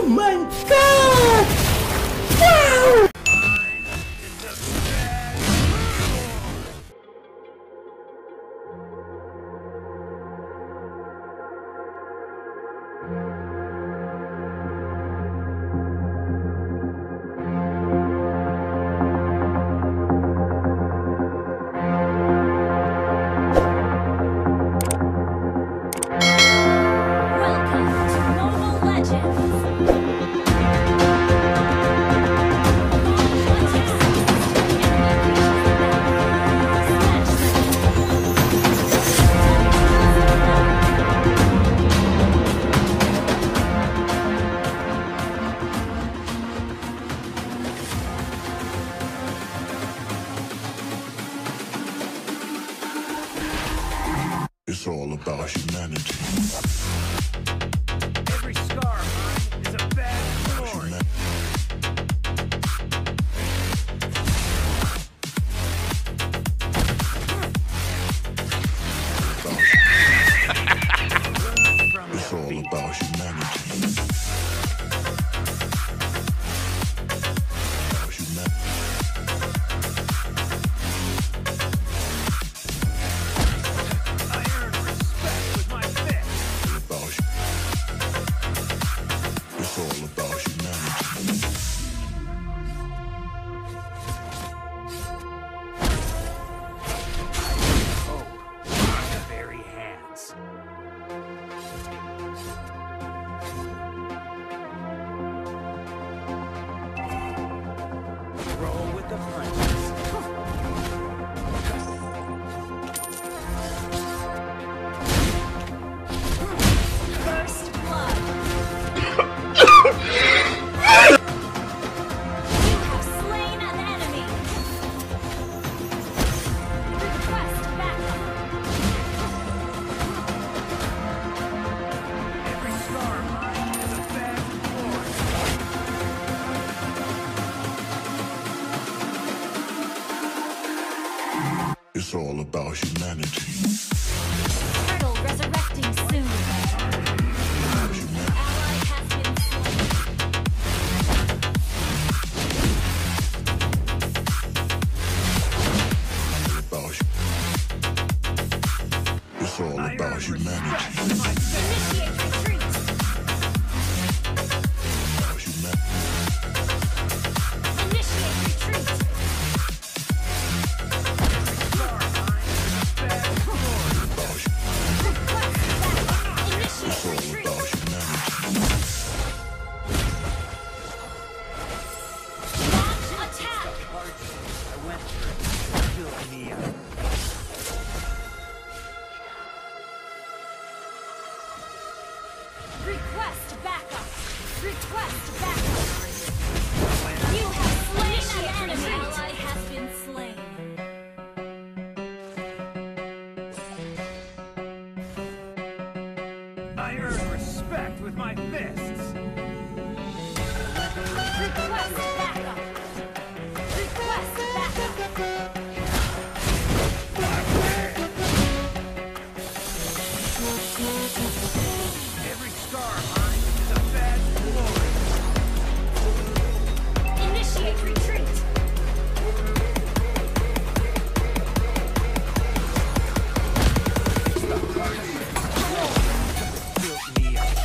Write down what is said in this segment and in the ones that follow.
Oh my god! Wow! It's all about humanity. Every scar is a bad story. It's all about humanity. Roll with the punches. First blood. You have slain an enemy. Request backup. Every scar is a bad story. It's all about humanity. Turtle resurrecting soon. Ally has been It's all about humanity. Initiate retreat. Initiate retreat. It's all about humanity. Launch attack. I went through. Fill me up. Request backup. Request backup. You have slain an enemy. Ally has been slain. I earn respect with my fists. Request backup. Request backup. Every scar is a bad story. Initiate retreat. Fill me up.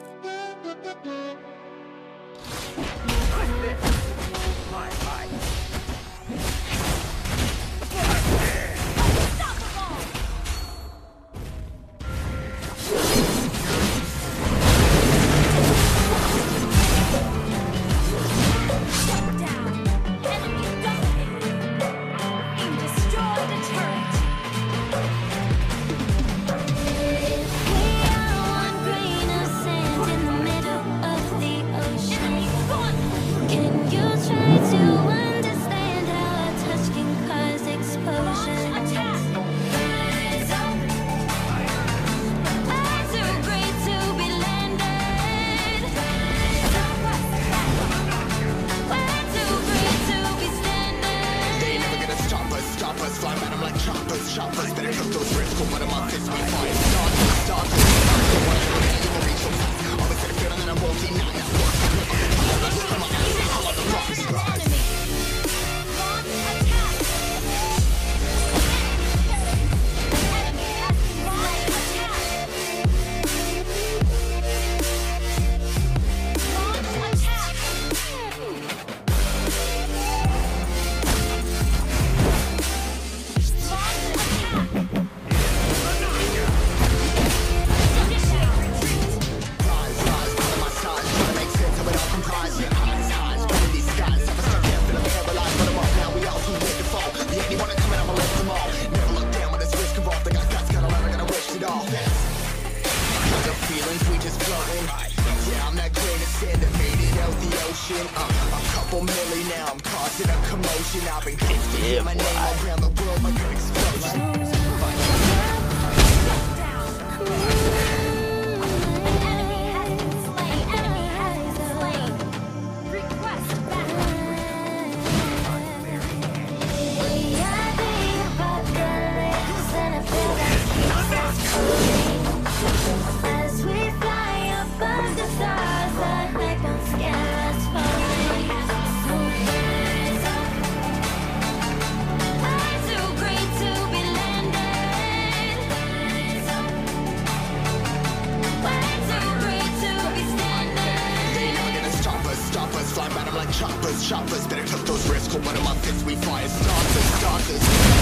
Choppers, better cook those risks. One of my fists, we fire starters. Don't wanna go down, you won't reach your fast. Always get a feeling that I won't deny that work. I'm on the rocks. Enemy. Launch attack. Enemy has been launch attack. Launch attack. A couple milli now, I'm causing a commotion. I've been gifted my name around the world like an explosion. An enemy has been slain. Enemy has been slain. Request backup. We are the apocalypse, and I feel like keeps us coming. As we fly above the stars, that night won't scare us falling. I'm too great to be landed. Way too great to be standing. They ain't never gonna stop us, fly by them like choppers. Better took those risks, one of my fists, we fire starters.